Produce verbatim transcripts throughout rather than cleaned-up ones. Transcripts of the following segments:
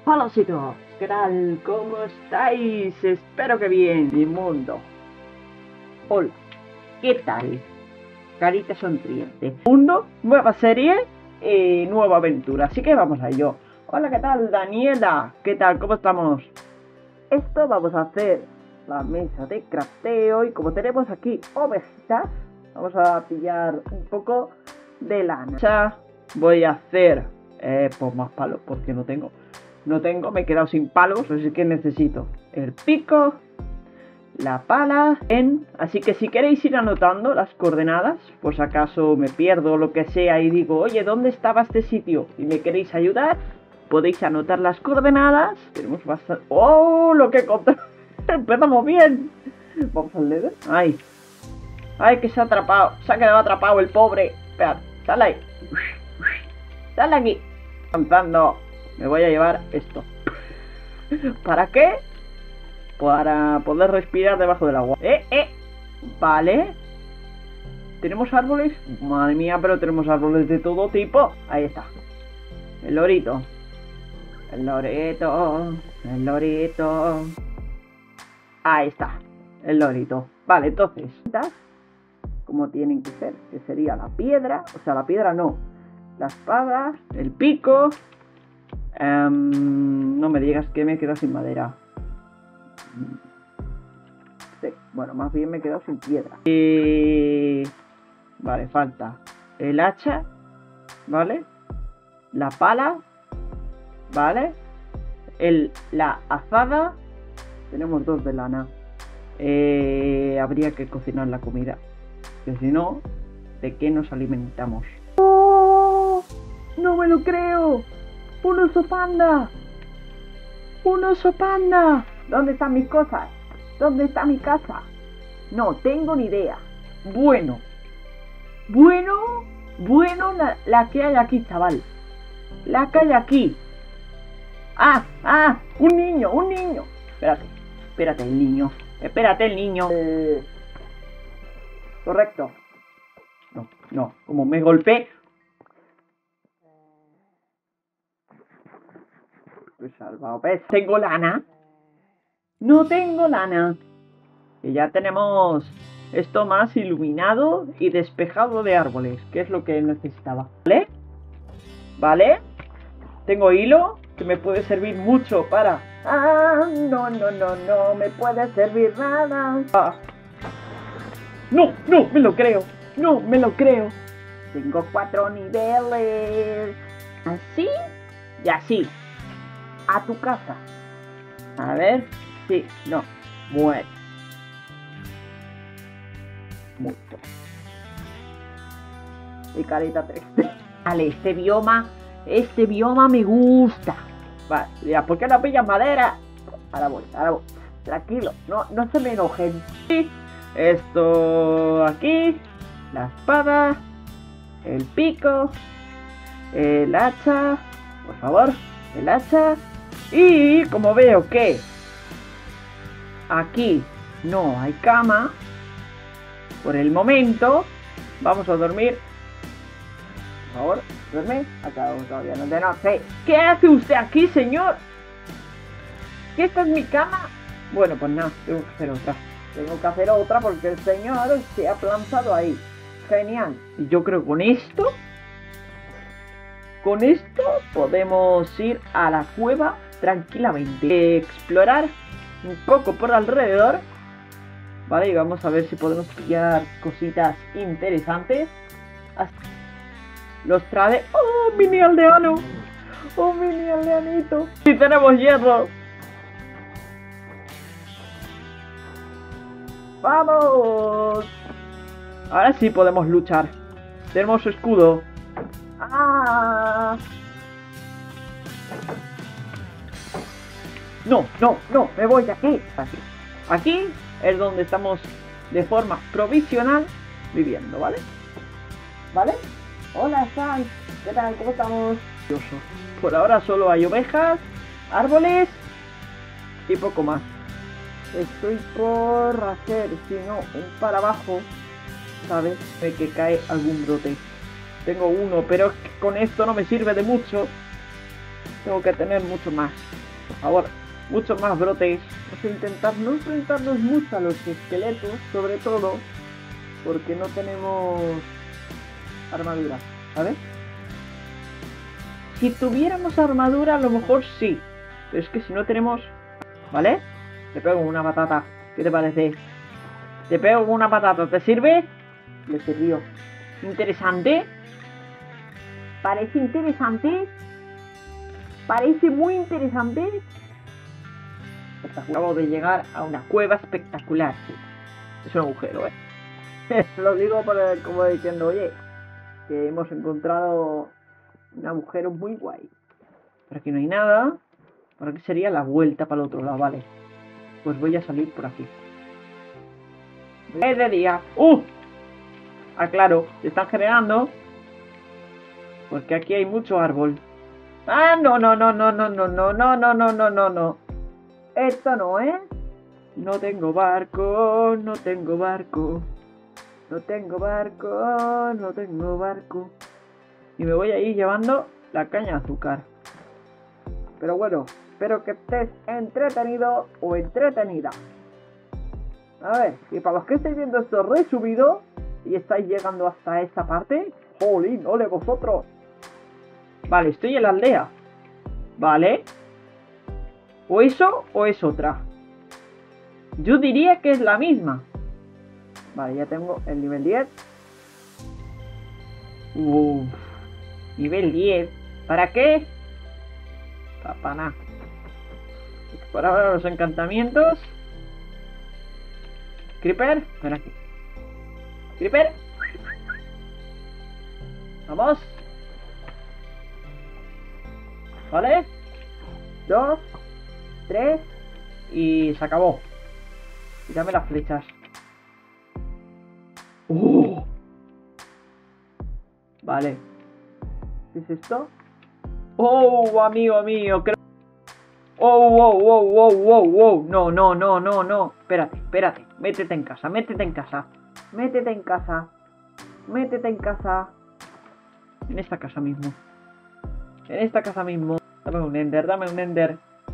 Palositos, ¿qué tal? ¿Cómo estáis? Espero que bien, mi mundo. Hola, ¿qué tal? Carita sonriente. Mundo, nueva serie, eh, nueva aventura, así que vamos a ello. Hola, ¿qué tal, Daniela? ¿Qué tal? ¿Cómo estamos? Esto vamos a hacer la mesa de crafteo y como tenemos aquí ovejitas, vamos a pillar un poco de lana. Ya voy a hacer, eh, pues más palos porque no tengo. No tengo, me he quedado sin palos, así que necesito el pico, la pala, en... Así que si queréis ir anotando las coordenadas, por si acaso me pierdo o lo que sea y digo, oye, ¿dónde estaba este sitio? Y me queréis ayudar, podéis anotar las coordenadas. Tenemos bastante... ¡Oh, lo que encontré! ¡Empezamos bien! Vamos al leather. ¡Ay! ¡Ay, que se ha atrapado! Se ha quedado atrapado el pobre. Espera, sal ahí. Sal aquí. Avanzando. Me voy a llevar esto. ¿Para qué? Para poder respirar debajo del agua. Eh, eh. Vale. ¿Tenemos árboles? Madre mía, pero tenemos árboles de todo tipo. Ahí está. El lorito. El lorito. El lorito. Ahí está. El lorito. Vale, entonces. Como tienen que ser. Que sería la piedra. O sea, la piedra no. Las espadas. El pico. Um, no me digas que me he quedado sin madera. Sí, bueno, más bien me he quedado sin piedra. Y... Vale, falta el hacha. Vale. La pala. Vale. El, la azada. Tenemos dos de lana. Eh, habría que cocinar la comida. Que si no, ¿de qué nos alimentamos? ¡Oh! ¡No me lo creo! ¡Un oso panda! ¡Un oso panda! ¿Dónde están mis cosas? ¿Dónde está mi casa? No tengo ni idea. Bueno. Bueno. Bueno la, la que hay aquí, chaval. La que hay aquí. ¡Ah! ¡Ah! ¡Un niño! ¡Un niño! Espérate. Espérate, el niño. Espérate, el niño. Eh... Correcto. No, no. Como me golpeé. Pues salvado. ¿Ves? ¿Tengo lana? No tengo lana. Y ya tenemos esto más iluminado y despejado de árboles, que es lo que necesitaba. ¿Vale? ¿Vale? Tengo hilo, que me puede servir mucho para... Ah, no, no, no, no me puede servir nada. Ah. No, no, me lo creo. No, me lo creo. Tengo cuatro niveles. Así y así. A tu casa. A ver. Sí, no. Muere. Muerto. Y carita triste. Vale, este bioma. Este bioma me gusta. Vale, ya, ¿por qué no pillas madera? Ahora voy, ahora voy. Tranquilo, no, no se me enojen. Sí. Esto aquí. La espada. El pico. El hacha. Por favor. El hacha. Y como veo que aquí no hay cama, por el momento vamos a dormir. Por favor, duerme. Acá todavía no de noche. ¿Qué hace usted aquí, señor? ¿Que esta es mi cama? Bueno, pues nada, tengo que hacer otra. Tengo que hacer otra porque el señor se ha plantado ahí. Genial. Y yo creo que con esto, con esto podemos ir a la cueva tranquilamente, explorar un poco por alrededor, vale, y vamos a ver si podemos pillar cositas interesantes. Así. Los trae. ¡Oh, mini aldeano! ¡Oh, mini aldeanito! ¡Y tenemos hierro! ¡Vamos! Ahora sí podemos luchar. Tenemos escudo. ¡Ah! No, no, no, me voy de aquí. Aquí. Aquí es donde estamos de forma provisional viviendo, ¿vale? ¿Vale? Hola, Sai. ¿Qué tal? ¿Cómo estamos? Por ahora solo hay ovejas, árboles y poco más. Estoy por hacer, si no, un para abajo, ¿sabes? De que cae algún brote. Tengo uno, pero con esto no me sirve de mucho. Tengo que tener mucho más. Por favor, muchos más brotes. Vamos a intentar no enfrentarnos mucho a los esqueletos, sobre todo porque no tenemos armadura, ¿sabes? Si tuviéramos armadura, a lo mejor sí. Pero es que si no tenemos... ¿Vale? Te pego una patata. ¿Qué te parece? Te pego una patata. ¿Te sirve? Le sirvió. ¿Interesante? ¿Parece interesante? ¿Parece muy interesante? Acabo de llegar a una cueva espectacular. Es un agujero, ¿eh? Lo digo por, como diciendo, oye, que hemos encontrado un agujero muy guay. Por aquí no hay nada. Por aquí sería la vuelta para el otro lado, vale. Pues voy a salir por aquí. Es de día. ¡Uh! Ah, claro, se están generando. Porque aquí hay mucho árbol. Ah, no, no, no, no, no, no, no, no, no, no, no, no, no. Esto no, ¿eh? No tengo barco, no tengo barco. No tengo barco, no tengo barco. Y me voy a ir llevando la caña de azúcar. Pero bueno, espero que estés entretenido o entretenida. A ver, y para los que estáis viendo esto resubido y estáis llegando hasta esta parte, ¡jolín, ole vosotros! Vale, estoy en la aldea. Vale. O eso o es otra. Yo diría que es la misma. Vale, ya tengo el nivel diez. Uff. Nivel diez. ¿Para qué? Para nada. Por ahora los encantamientos. Creeper. Ven aquí. Creeper. Vamos. Vale. Dos. Tres. Y se acabó. Y dame las flechas. ¡Oh! Vale. ¿Qué es esto? ¡Oh, amigo mío! Creo... ¡Oh, wow, wow, wow, wow, wow! No, no, no, no, no. Espérate, espérate. Métete en casa, métete en casa. Métete en casa. Métete en casa. En esta casa mismo. En esta casa mismo. Dame un ender, dame un ender.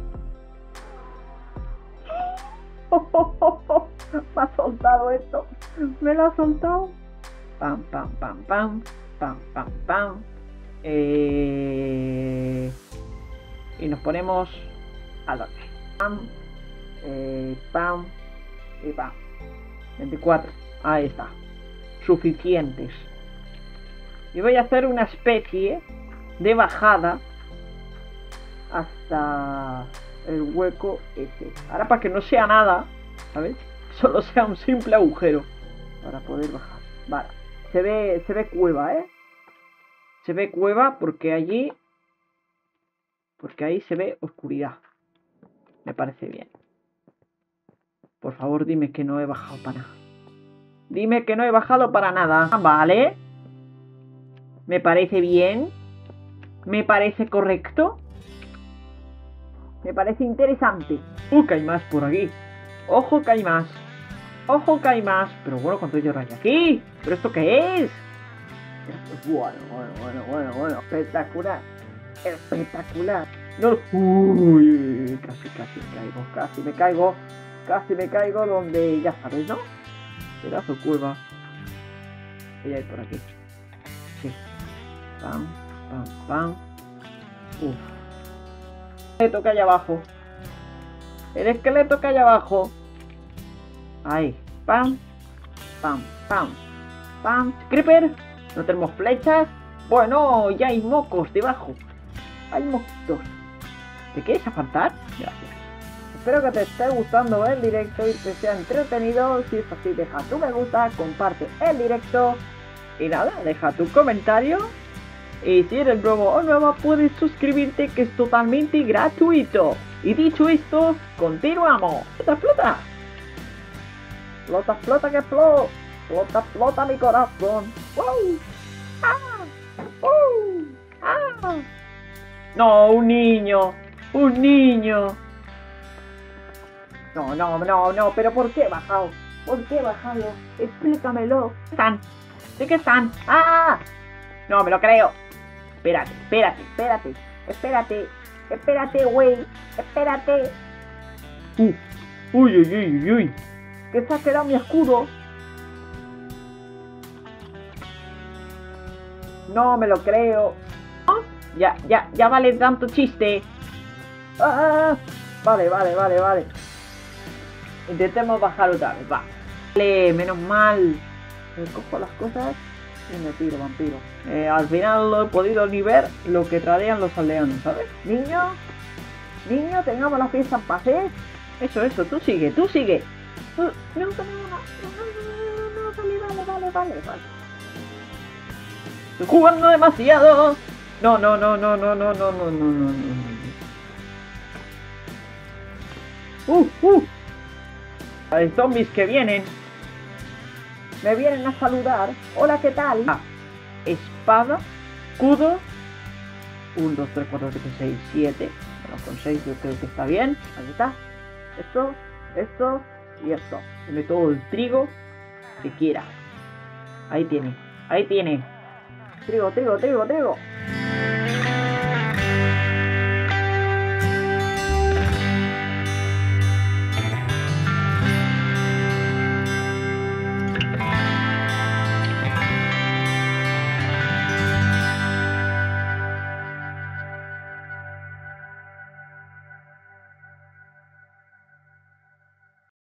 Oh, oh, oh, oh. Me ha soltado esto. Me lo ha soltado. Pam, pam, pam, pam. Pam, pam, pam. Eh... Y nos ponemos a dormir. Pam. Eh, pam. Y pam. veinticuatro. Ahí está. Suficientes. Y voy a hacer una especie de bajada hasta el hueco ese. Ahora para que no sea nada, ¿sabes? Solo sea un simple agujero para poder bajar. Vale. Se ve, se ve cueva, ¿eh? Se ve cueva porque allí... Porque ahí se ve oscuridad. Me parece bien. Por favor, dime que no he bajado para nada. Dime que no he bajado para nada. Vale. Me parece bien. Me parece correcto. Me parece interesante. Uh, que hay más por aquí. Ojo que hay más. Ojo que hay más. Pero bueno, ¿cuánto yo hay aquí? ¿Pero esto qué es? Bueno, bueno, bueno, bueno, bueno. Espectacular. Espectacular. No. Uy, casi, casi me caigo. Casi me caigo. Casi me caigo donde ya sabes, ¿no? Pedazo cueva. Voy a ir por aquí. Sí. Pam, pam, pam. Uf. El esqueleto que hay abajo. El esqueleto que hay abajo. Ahí. Pam. Pam, pam. Pam. Creeper. No tenemos flechas. Bueno, ya hay mocos debajo. Hay mosquitos. ¿Te quieres apartar? Gracias. Espero que te esté gustando el directo y te sea entretenido. Si es así, deja tu me gusta, comparte el directo. Y nada, deja tu comentario. Y si eres nuevo o nueva, puedes suscribirte, que es totalmente gratuito. Y dicho esto, continuamos. ¡Flota, flota! ¡Flota, flota que flota! ¡Flota, flota mi corazón! ¡Wow! ¡Ah! ¡Uh! ¡Ah! No, un niño. Un niño. No, no, no, no. ¿Pero por qué he bajado? ¿Por qué he bajado? Explícamelo. ¿Están? ¿De qué están? ¡Ah! No me lo creo. Espérate, espérate, espérate. Espérate. Espérate, güey. Espérate. Uh. Uy, uy, uy, uy, uy. Que se ha quedado mi escudo. No me lo creo. ¿No? Ya, ya, ya vale tanto chiste. Ah, vale, vale, vale, vale. Intentemos bajar otra vez, va. Vale, menos mal. Me cojo las cosas y me tiro, vampiro. Eh, al final lo he podido ni ver lo que traían los aldeanos, ¿sabes? Niño, niño, tengamos la fiesta en paz, ¿eh? Eso, eso, tú sigue, tú sigue. Uh, no, no, no, no, no, no, vale, vale, vale, vale, vale. Estoy jugando demasiado. No, no, no, no, no, no, no, no, no, no, no. Uh, uh. Hay zombies que vienen. Me vienen a saludar. Hola, ¿qué tal? Ah, espada, escudo. uno, dos, tres, cuatro, cinco, seis, siete. Bueno, con seis yo creo que está bien. Ahí está. Esto, esto y esto. Tiene todo el trigo que quiera. Ahí tiene. Ahí tiene. Trigo, trigo, trigo, trigo.